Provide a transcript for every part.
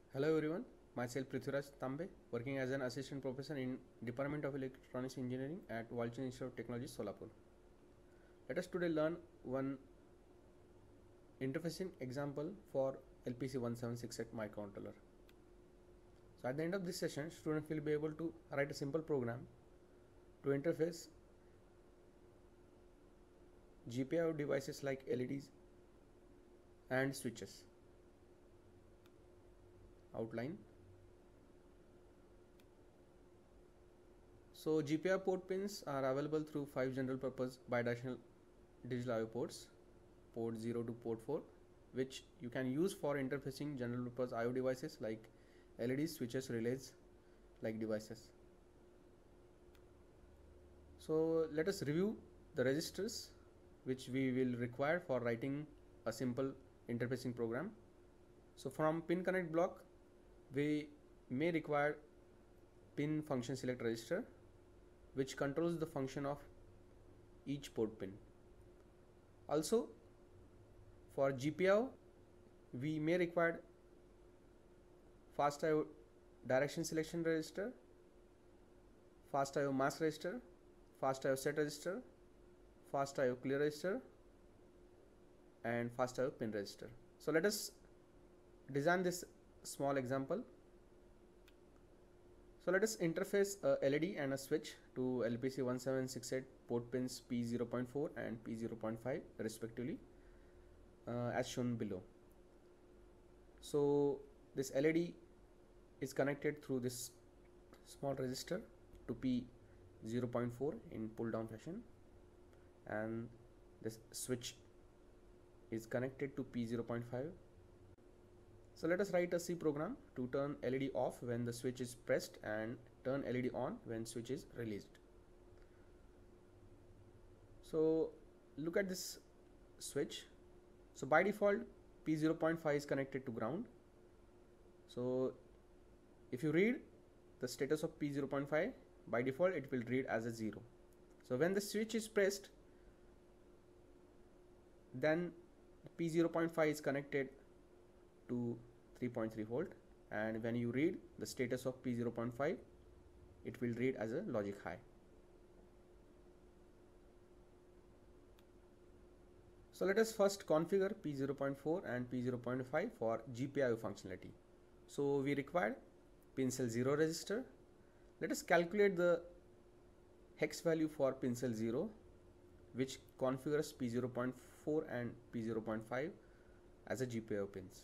Hello everyone, myself Prithviraj Tambe, working as an assistant professor in Department of Electronics Engineering at Walchand Institute of Technology, Solapur. Let us today learn one interfacing example for LPC1768 microcontroller. So at the end of this session, students will be able to write a simple program to interface GPIO devices like LEDs and switches. Outline. So GPIO port pins are available through 5 general purpose bidirectional digital I/O ports, port 0 to port 4, which you can use for interfacing general purpose I/O devices like LEDs, switches, relays like devices. So let us review the registers which we will require for writing a simple interfacing program. So from pin connect block, we may require pin function select register, which controls the function of each port pin. Also, for GPIO, we may require fast I/O direction selection register, fast I/O mask register, fast I/O set register, fast I/O clear register, and fast I/O pin register. So let us design this small example. So let us interface a LED and a switch to LPC1768 port pins P0.4 and P0.5 respectively, as shown below. So this LED is connected through this small resistor to P0.4 in pull down fashion, and this switch is connected to P0.5. So let us write a C program to turn LED off when the switch is pressed and turn LED on when switch is released. So look at this switch. So by default P0.5 is connected to ground. So if you read the status of P0.5, by default it will read as a 0. So when the switch is pressed, then P0.5 is connected to 3.3 volt, and when you read the status of P0.5, it will read as a logic high. So let us first configure P0.4 and P0.5 for GPIO functionality. So we require pin cell 0 register. Let us calculate the hex value for pin cell 0, which configures P0.4 and P0.5 as a GPIO pins.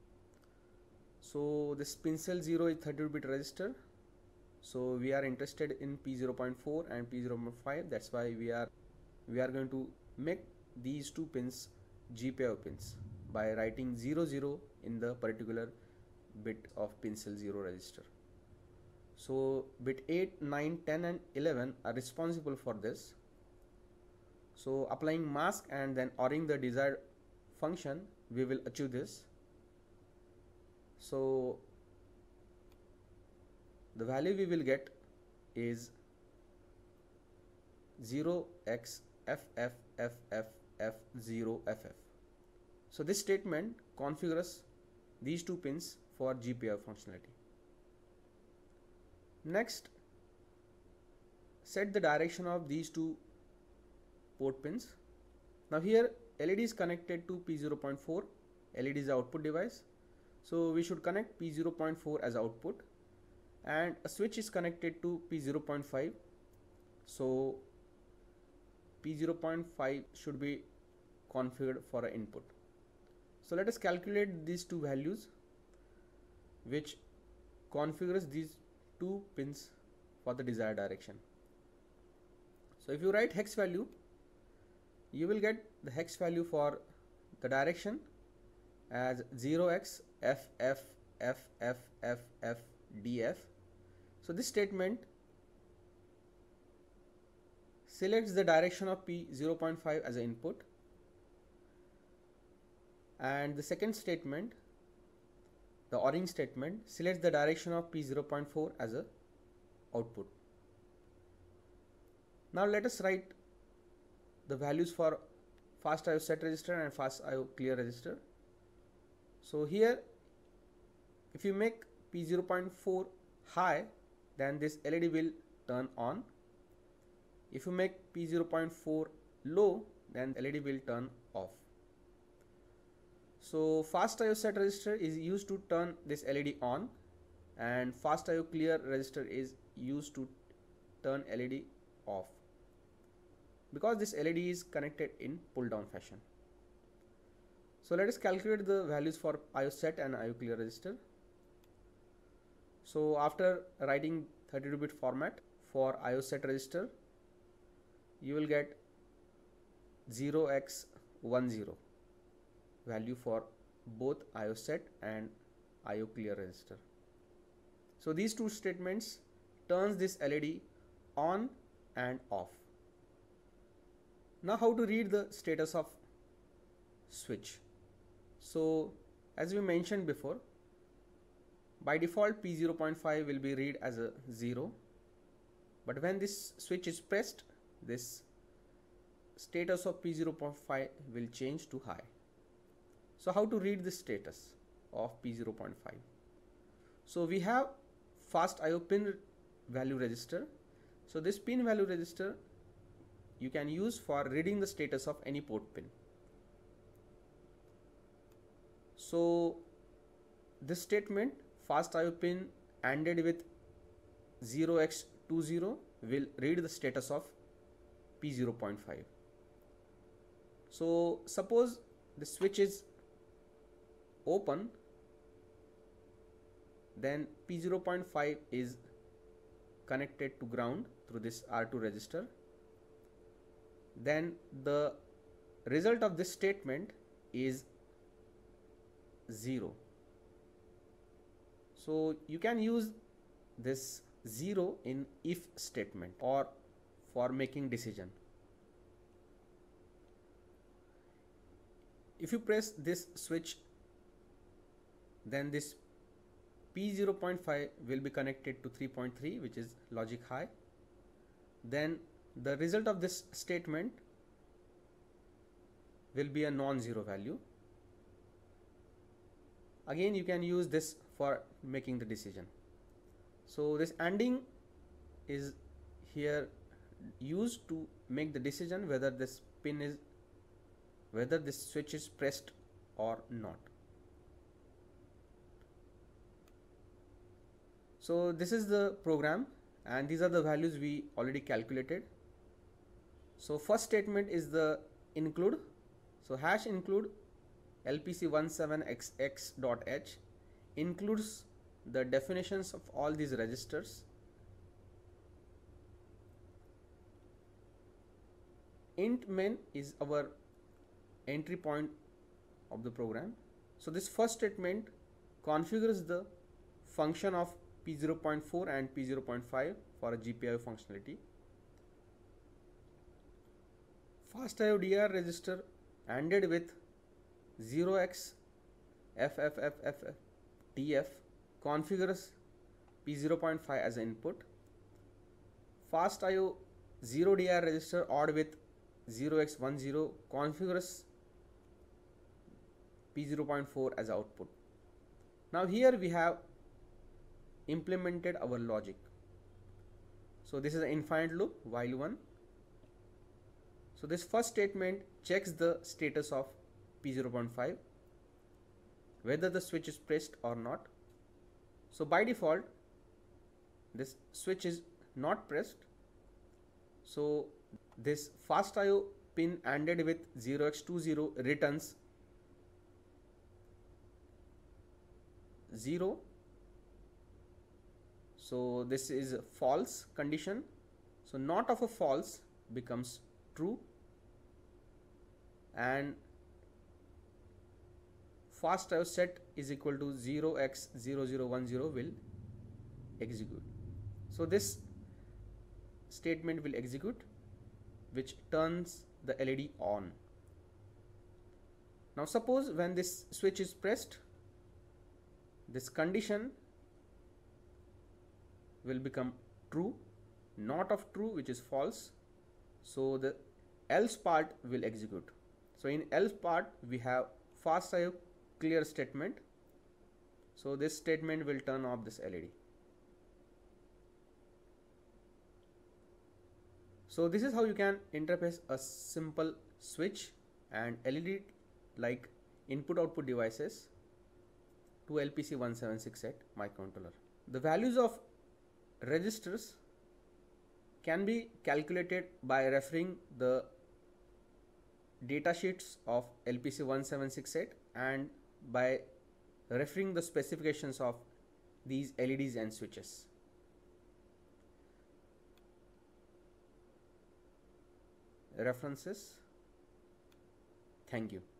So this pin cell 0 is 32-bit register. So we are interested in P0.4 and P0.5. That's why we are going to make these two pins GPIO pins by writing 00 in the particular bit of pin cell 0 register. So bit 8, 9, 10 and 11 are responsible for this. So applying mask and then ORing the desired function, we will achieve this. So the value we will get is 0xFFFF0FF. So this statement configures these two pins for GPIO functionality. Next, set the direction of these two port pins. Now here LED is connected to P0.4. LED is the output device. So we should connect P0.4 as output, and a switch is connected to P0.5. So P0.5 should be configured for an input. So let us calculate these two values, which configures these two pins for the desired direction. So if you write hex value, you will get the hex value for the direction as 0xFFFFFDF. So this statement selects the direction of P0.5 as an input, and the second statement, the ORing statement, selects the direction of P0.4 as a output. Now let us write the values for fast I/O set register and fast I/O clear register. So here If you make P0.4 high, then this LED will turn on. If you make P0.4 low, then LED will turn off. So fast IO set register is used to turn this LED on, and fast IO clear register is used to turn LED off, because this LED is connected in pull down fashion. So let us calculate the values for IO set and IO clear register. So after writing 32-bit format for IO set register, you will get 0x10 value for both IO set and IO clear register. So these two statements turns this LED on and off. Now how to read the status of switch? So as we mentioned before, by default P0.5 will be read as a 0, but when this switch is pressed, this status of P0.5 will change to high. So how to read the status of P0.5? So we have fast IO pin value register. So this pin value register you can use for reading the status of any port pin. So this statement, fast IO pin ANDed with 0x20, will read the status of P0.5. So suppose the switch is open, then P0.5 is connected to ground through this R2 register. Then the result of this statement is 0. So you can use this 0 in if statement or for making decision. If you press this switch, then this P0.5 will be connected to 3.3, which is logic high. Then the result of this statement will be a non-zero value. Again, you can use this for making the decision. So this ANDing is here used to make the decision whether this switch is pressed or not. So this is the program, and these are the values we already calculated. So first statement is the include. So hash include LPC1768 includes the definitions of all these registers. Int main is our entry point of the program. So this first statement configures the function of P0.4 and P0.5 for a GPIO functionality. Fast IO DR register ANDed with 0xFFFFTF configures P0.5 as an input. Fast IO 0 DR register ORed with 0x10 configures P0.4 as output. Now here we have implemented our logic. So this is an infinite loop while one. So this first statement checks the status of P0.5, whether the switch is pressed or not. So by default this switch is not pressed. So this fast IO pin ANDed with 0x20 returns 0. So this is a false condition. So not of a false becomes true, and fast IO set is equal to 0x0010 will execute. So this statement will execute, which turns the LED on. Now suppose when this switch is pressed, this condition will become true, not of true, which is false. So the else part will execute. So in else part we have fast IO clear statement. So this statement will turn off this LED. So this is how you can interface a simple switch and LED like input output devices to LPC1768 microcontroller. The values of registers can be calculated by referring the datasheets of LPC1768 and by referring the specifications of these LEDs and switches. References. Thank you.